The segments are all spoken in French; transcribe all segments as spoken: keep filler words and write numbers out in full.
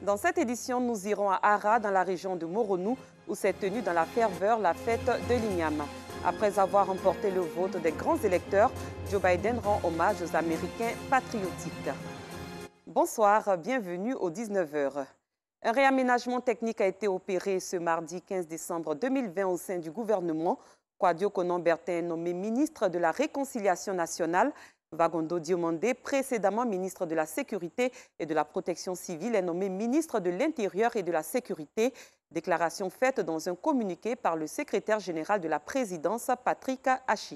Dans cette édition, nous irons à Ara, dans la région de Moronou, où s'est tenue dans la ferveur la fête de l'Igname. Après avoir remporté le vote des grands électeurs, Joe Biden rend hommage aux Américains patriotiques. Bonsoir, bienvenue aux dix-neuf heures. Un réaménagement technique a été opéré ce mardi quinze décembre deux mille vingt au sein du gouvernement. Kwadio Konon-Bertin est nommé ministre de la Réconciliation nationale. Vagondo Diomandé, précédemment ministre de la Sécurité et de la Protection civile, est nommé ministre de l'Intérieur et de la Sécurité. Déclaration faite dans un communiqué par le secrétaire général de la présidence, Patrick Hachi.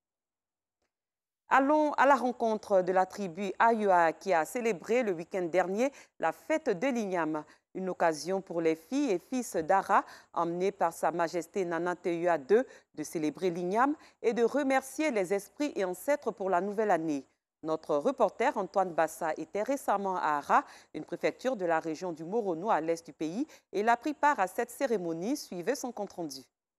Allons à la rencontre de la tribu Ayua qui a célébré le week-end dernier la fête de l'Igname. Une occasion pour les filles et fils d'Ara, emmenés par Sa Majesté Nana Teua deux, de célébrer l'Igname et de remercier les esprits et ancêtres pour la nouvelle année. Notre reporter Antoine Bassa était récemment à Ara, une préfecture de la région du Moronou à l'est du pays, et il a pris part à cette cérémonie. Suivez son compte-rendu.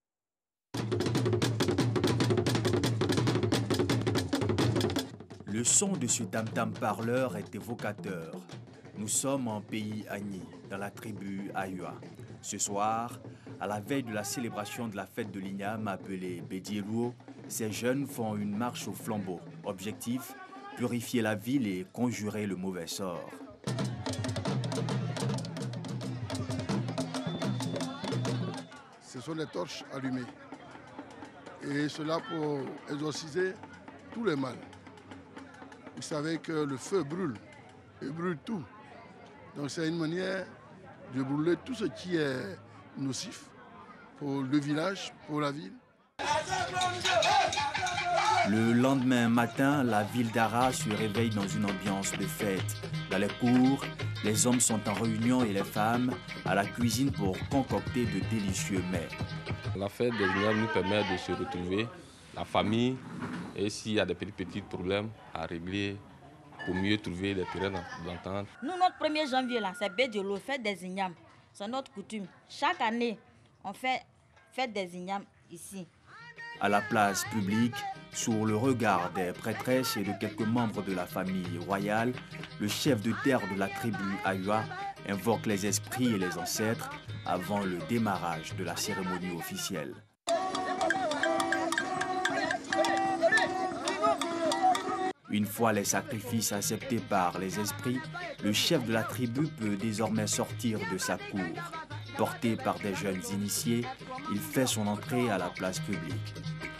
Le son de ce tam-tam parleur est évocateur. Nous sommes en pays Agni, dans la tribu Ayua. Ce soir, à la veille de la célébration de la fête de l'Igname appelée Bédiéluo, ces jeunes font une marche au flambeau. Objectif, purifier la ville et conjurer le mauvais sort. Ce sont des torches allumées. Et cela pour exorciser tous les mâles. Vous savez que le feu brûle, il brûle tout. Donc c'est une manière de brûler tout ce qui est nocif pour le village, pour la ville. Le lendemain matin, la ville d'Ara se réveille dans une ambiance de fête. Dans les cours, les hommes sont en réunion et les femmes à la cuisine pour concocter de délicieux mets. La fête des Ignames nous permet de se retrouver, la famille, et s'il y a des petits, petits problèmes à régler, pour mieux trouver des terrains d'entente. Nous, notre premier janvier, c'est Bédiéluo, fête des Ignames. C'est notre coutume. Chaque année, on fait fête des Ignames ici. À la place publique, sous le regard des prêtresses et de quelques membres de la famille royale, le chef de terre de la tribu Ayua invoque les esprits et les ancêtres avant le démarrage de la cérémonie officielle. Une fois les sacrifices acceptés par les esprits, le chef de la tribu peut désormais sortir de sa cour. Porté par des jeunes initiés, il fait son entrée à la place publique.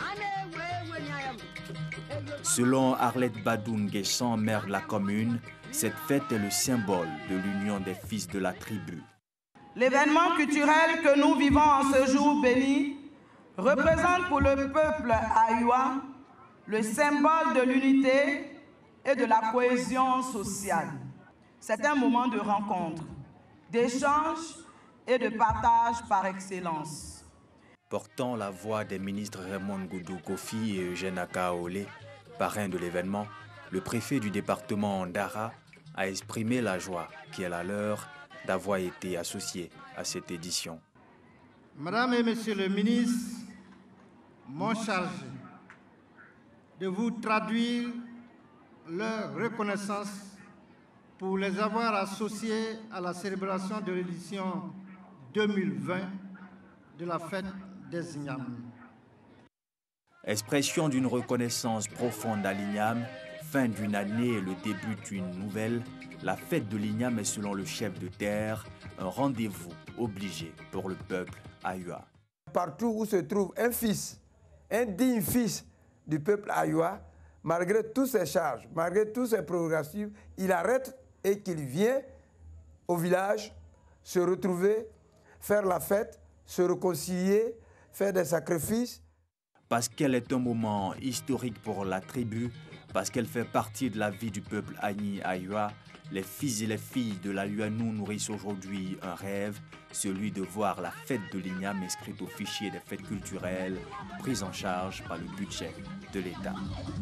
Selon Arlette Badoun-Guessan, maire de la commune, cette fête est le symbole de l'union des fils de la tribu. L'événement culturel que nous vivons en ce jour béni représente pour le peuple Ayua le symbole de l'unité et de la cohésion sociale. C'est un moment de rencontre, d'échange et de partage par excellence. Portant la voix des ministres Raymond Goudou Kofi et Eugène Akaolé, parrain de l'événement, le préfet du département d'Ara a exprimé la joie qui est la leur d'avoir été associé à cette édition. Madame et Monsieur le ministre, m'ont chargé de vous traduire leur reconnaissance pour les avoir associés à la célébration de l'édition deux mille vingt de la fête des Ignames. Expression d'une reconnaissance profonde à l'Igname, fin d'une année et le début d'une nouvelle, la fête de l'Igname est selon le chef de terre un rendez-vous obligé pour le peuple Ayua. Partout où se trouve un fils, un digne fils du peuple Ayua, malgré toutes ses charges, malgré toutes ses prérogatives, il arrête et qu'il vient au village se retrouver, faire la fête, se réconcilier, faire des sacrifices. Parce qu'elle est un moment historique pour la tribu, parce qu'elle fait partie de la vie du peuple Agni Ayua, les fils et les filles de la Luanou nourrissent aujourd'hui un rêve, celui de voir la fête de l'Igname inscrite au fichier des fêtes culturelles, prise en charge par le budget de l'État.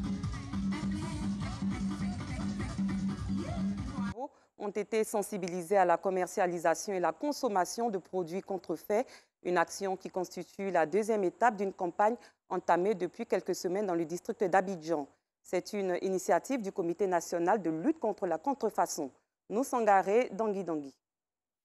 Ont été sensibilisés à la commercialisation et la consommation de produits contrefaits, une action qui constitue la deuxième étape d'une campagne entamée depuis quelques semaines dans le district d'Abidjan. C'est une initiative du Comité national de lutte contre la contrefaçon. Nous Sangaré Dangui Dangui.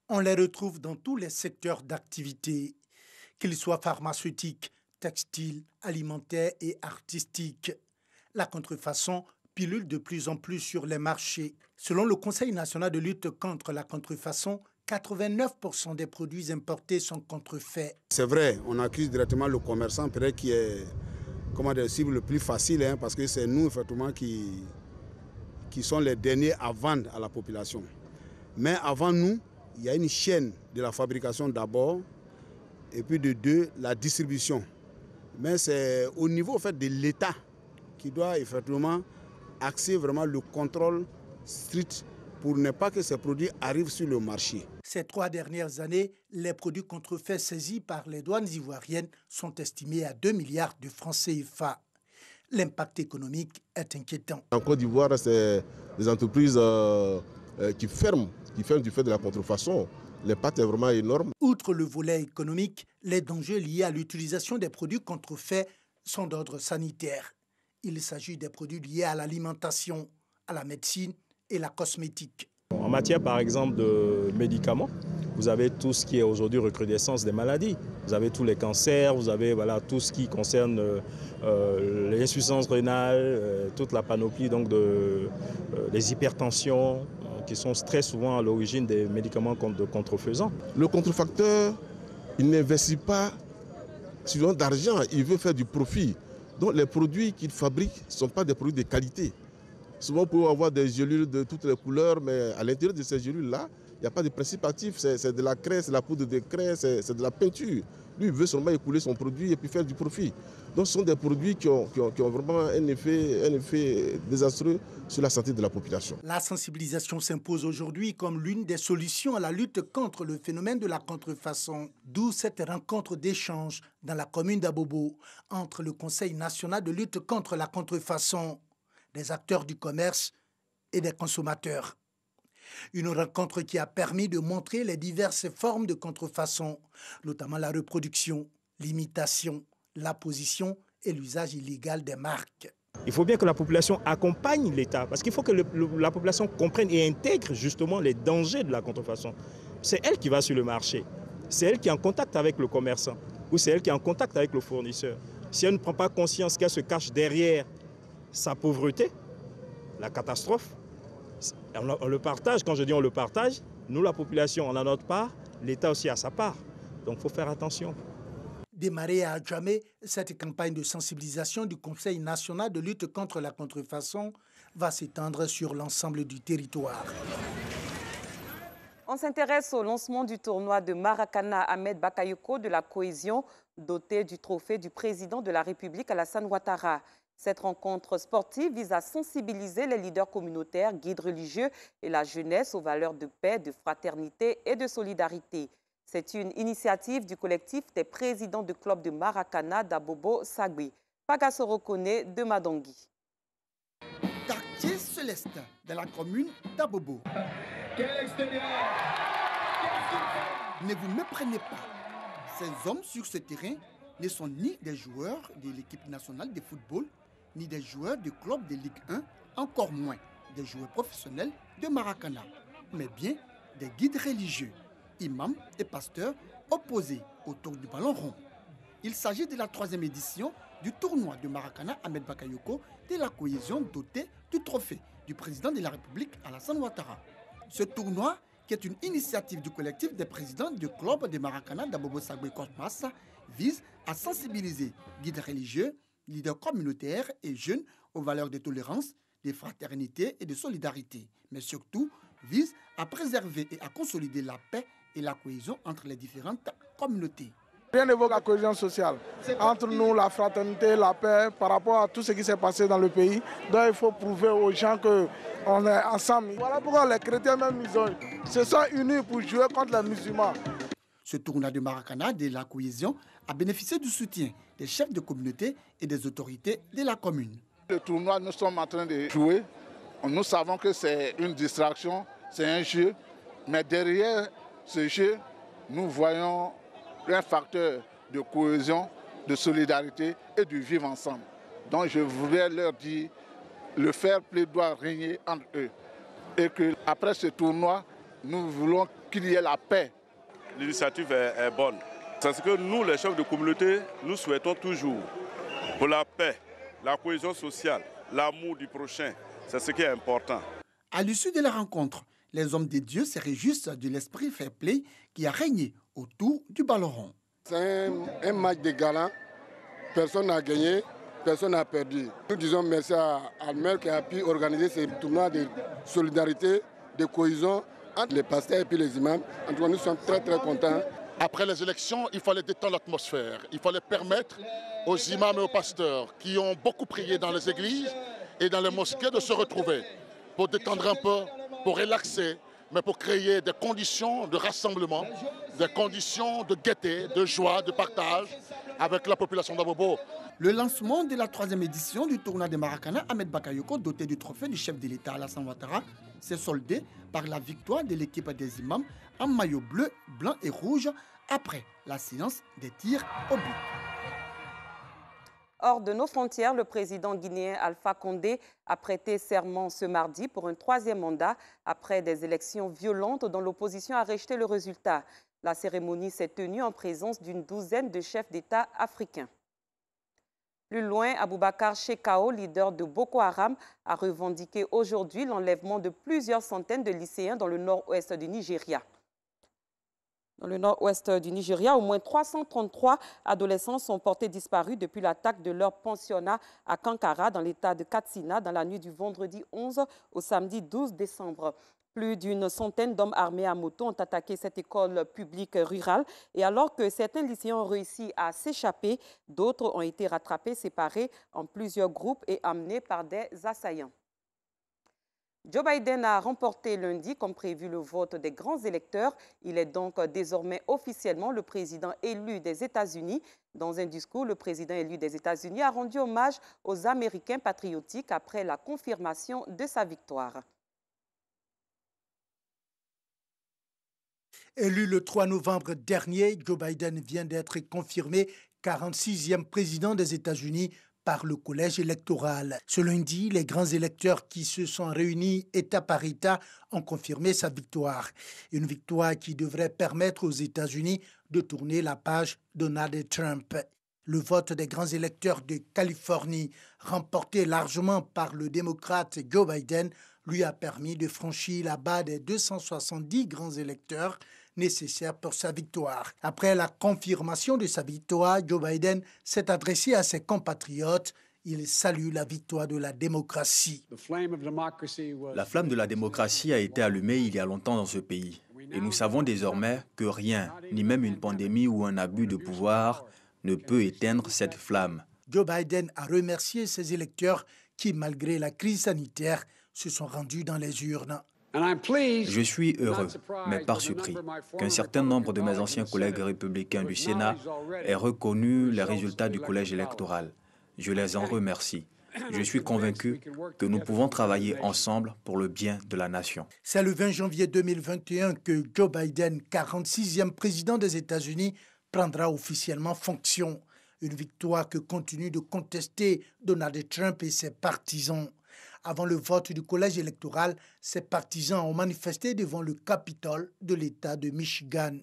On les retrouve dans tous les secteurs d'activité, qu'ils soient pharmaceutiques, textiles, alimentaires et artistiques. La contrefaçon pilule de plus en plus sur les marchés. Selon le Conseil national de lutte contre la contrefaçon, quatre-vingt-neuf pour cent des produits importés sont contrefaits. C'est vrai, on accuse directement le commerçant, peut-être qui est comment dire, cible le plus facile, hein, parce que c'est nous effectivement qui, qui sont les derniers à vendre à la population. Mais avant nous, il y a une chaîne de la fabrication d'abord, et puis de deux, la distribution. Mais c'est au niveau en fait, de l'État qui doit effectivement axer vraiment le contrôle strict pour ne pas que ces produits arrivent sur le marché. Ces trois dernières années, les produits contrefaits saisis par les douanes ivoiriennes sont estimés à deux milliards de francs C F A. L'impact économique est inquiétant. En Côte d'Ivoire, c'est des entreprises euh, qui ferment, qui ferment du fait de la contrefaçon. L'impact est vraiment énorme. Outre le volet économique, les dangers liés à l'utilisation des produits contrefaits sont d'ordre sanitaire. Il s'agit des produits liés à l'alimentation, à la médecine et la cosmétique. En matière par exemple de médicaments, vous avez tout ce qui est aujourd'hui recrudescence des maladies. Vous avez tous les cancers, vous avez voilà, tout ce qui concerne euh, l'insuffisance rénale, euh, toute la panoplie donc, de euh, les hypertensions euh, qui sont très souvent à l'origine des médicaments de contrefaisants. Le contrefacteur, il n'investit pas suffisamment d'argent, il veut faire du profit. Donc les produits qu'il fabrique ne sont pas des produits de qualité. Souvent, on peut avoir des gélules de toutes les couleurs, mais à l'intérieur de ces gélules-là, il n'y a pas de principe actif. C'est de la craie, c'est la poudre de craie, c'est de la peinture. Lui, il veut seulement écouler son produit et puis faire du profit. Donc, ce sont des produits qui ont, qui ont, qui ont vraiment un effet, un effet désastreux sur la santé de la population. La sensibilisation s'impose aujourd'hui comme l'une des solutions à la lutte contre le phénomène de la contrefaçon. D'où cette rencontre d'échange dans la commune d'Abobo entre le Conseil national de lutte contre la contrefaçon, des acteurs du commerce et des consommateurs. Une rencontre qui a permis de montrer les diverses formes de contrefaçon, notamment la reproduction, l'imitation, l'apposition et l'usage illégal des marques. Il faut bien que la population accompagne l'État, parce qu'il faut que le, le, la population comprenne et intègre justement les dangers de la contrefaçon. C'est elle qui va sur le marché, c'est elle qui est en contact avec le commerçant, ou c'est elle qui est en contact avec le fournisseur. Si elle ne prend pas conscience qu'elle se cache derrière sa pauvreté, la catastrophe, on, on le partage. Quand je dis on le partage, nous la population on a notre part, l'État aussi a sa part. Donc il faut faire attention. Démarrer à jamais, cette campagne de sensibilisation du Conseil national de lutte contre la contrefaçon va s'étendre sur l'ensemble du territoire. On s'intéresse au lancement du tournoi de Maracana Ahmed Bakayoko de la cohésion, doté du trophée du président de la République Alassane Ouattara. Cette rencontre sportive vise à sensibiliser les leaders communautaires, guides religieux et la jeunesse aux valeurs de paix, de fraternité et de solidarité. C'est une initiative du collectif des présidents de club de Maracana d'Abobo Sagbe. Pagasoro Kone de Madangui. Quartier Célestin de la commune d'Abobo. Ne vous méprenez pas. Ces hommes sur ce terrain ne sont ni des joueurs de l'équipe nationale de football, ni des joueurs du club de Ligue un, encore moins des joueurs professionnels de Maracana, mais bien des guides religieux, imams et pasteurs opposés autour du ballon rond. Il s'agit de la troisième édition du tournoi de Maracana Ahmed Bakayoko de la cohésion doté du trophée du président de la République Alassane Ouattara. Ce tournoi, qui est une initiative du collectif des présidents du club de Maracana d'Abobo Sagbe Kortmas, vise à sensibiliser guides religieux, leaders communautaires et jeunes aux valeurs de tolérance, de fraternité et de solidarité, mais surtout vise à préserver et à consolider la paix et la cohésion entre les différentes communautés. Rien n'évoque la cohésion sociale. Entre nous, la fraternité, la paix, par rapport à tout ce qui s'est passé dans le pays. Donc il faut prouver aux gens qu'on est ensemble. Voilà pourquoi les chrétiens même ils ont, se sont unis pour jouer contre les musulmans. Ce tournoi de Maracana de la cohésion a bénéficié du soutien des chefs de communauté et des autorités de la commune. Le tournoi, nous sommes en train de jouer. Nous savons que c'est une distraction, c'est un jeu. Mais derrière ce jeu, nous voyons un facteur de cohésion, de solidarité et du vivre ensemble. Donc je voudrais leur dire, le fair play doit régner entre eux. Et qu'après ce tournoi, nous voulons qu'il y ait la paix. L'initiative est, est bonne. C'est ce que nous, les chefs de communauté, nous souhaitons toujours. Pour la paix, la cohésion sociale, l'amour du prochain, c'est ce qui est important. À l'issue de la rencontre, les hommes de Dieu se réjouissent de l'esprit fair play qui a régné autour du ballon rond. C'est un, un match de gala. Personne n'a gagné, personne n'a perdu. Nous disons merci à Almer qui a pu organiser ce tournoi de solidarité, de cohésion entre les pasteurs et puis les imams. En tout cas, nous sommes très très contents. Après les élections, il fallait détendre l'atmosphère. Il fallait permettre aux imams et aux pasteurs qui ont beaucoup prié dans les églises et dans les mosquées de se retrouver pour détendre un peu, pour relaxer, mais pour créer des conditions de rassemblement, des conditions de gaieté, de joie, de partage avec la population d'Abobo. Le lancement de la troisième édition du tournoi de Maracana, Ahmed Bakayoko, doté du trophée du chef de l'État Alassane Ouattara, s'est soldé par la victoire de l'équipe des imams en maillot bleu, blanc et rouge après la séance des tirs au but. Hors de nos frontières, le président guinéen Alpha Condé a prêté serment ce mardi pour un troisième mandat après des élections violentes dont l'opposition a rejeté le résultat. La cérémonie s'est tenue en présence d'une douzaine de chefs d'État africains. Plus loin, Aboubakar Shekau, leader de Boko Haram, a revendiqué aujourd'hui l'enlèvement de plusieurs centaines de lycéens dans le nord-ouest du Nigeria. Dans le nord-ouest du Nigeria, au moins trois cent trente-trois adolescents sont portés disparus depuis l'attaque de leur pensionnat à Kankara, dans l'état de Katsina, dans la nuit du vendredi onze au samedi douze décembre. Plus d'une centaine d'hommes armés à moto ont attaqué cette école publique rurale. Et alors que certains lycéens ont réussi à s'échapper, d'autres ont été rattrapés, séparés en plusieurs groupes et emmenés par des assaillants. Joe Biden a remporté lundi, comme prévu, le vote des grands électeurs. Il est donc désormais officiellement le président élu des États-Unis. Dans un discours, le président élu des États-Unis a rendu hommage aux Américains patriotiques après la confirmation de sa victoire. Élu le trois novembre dernier, Joe Biden vient d'être confirmé quarante-sixième président des États-Unis par le collège électoral. Ce lundi, les grands électeurs qui se sont réunis État par État ont confirmé sa victoire. Une victoire qui devrait permettre aux États-Unis de tourner la page Donald Trump. Le vote des grands électeurs de Californie, remporté largement par le démocrate Joe Biden, lui a permis de franchir la barre des deux cent soixante-dix grands électeurs nécessaires pour sa victoire. Après la confirmation de sa victoire, Joe Biden s'est adressé à ses compatriotes. Il salue la victoire de la démocratie. La flamme de la démocratie a été allumée il y a longtemps dans ce pays. Et nous savons désormais que rien, ni même une pandémie ou un abus de pouvoir, ne peut éteindre cette flamme. Joe Biden a remercié ses électeurs qui, malgré la crise sanitaire, se sont rendus dans les urnes. Je suis heureux, mais pas surpris, qu'un certain nombre de mes anciens collègues républicains du Sénat aient reconnu les résultats du collège électoral. Je les en remercie. Je suis convaincu que nous pouvons travailler ensemble pour le bien de la nation. C'est le vingt janvier deux mille vingt et un que Joe Biden, quarante-sixième président des États-Unis, prendra officiellement fonction. Une victoire que continue de contester Donald Trump et ses partisans. Avant le vote du collège électoral, ses partisans ont manifesté devant le Capitole de l'État de Michigan.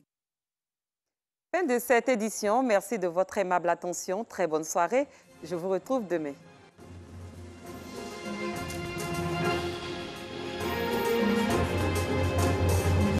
Fin de cette édition. Merci de votre aimable attention. Très bonne soirée. Je vous retrouve demain.